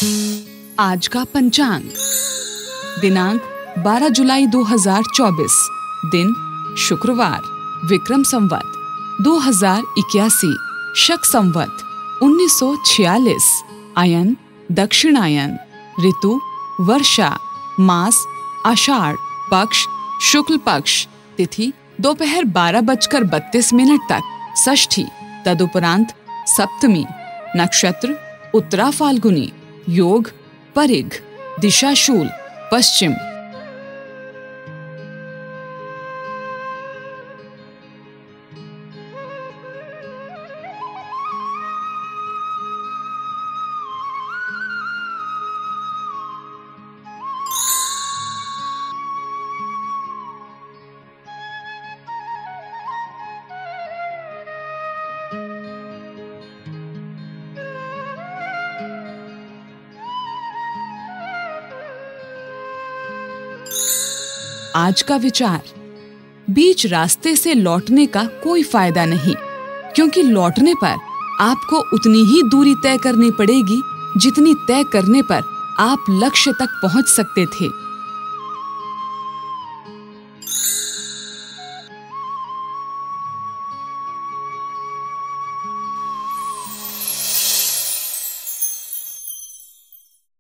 आज का पंचांग। दिनांक 12 जुलाई 2024, दिन शुक्रवार, विक्रम संवत 2081, शक संवत 1946, अयन दक्षिणायन, ऋतु वर्षा, मास आषाढ़, पक्ष शुक्ल पक्ष, तिथि दोपहर 12:32 तक, षष्ठी, तदुपरांत सप्तमी, नक्षत्र उत्तरा फाल्गुनी, योग परिघ, दिशा शूल पश्चिम। आज का विचार। बीच रास्ते से लौटने का कोई फायदा नहीं, क्योंकि लौटने पर आपको उतनी ही दूरी तय करनी पड़ेगी जितनी तय करने पर आप लक्ष्य तक पहुंच सकते थे।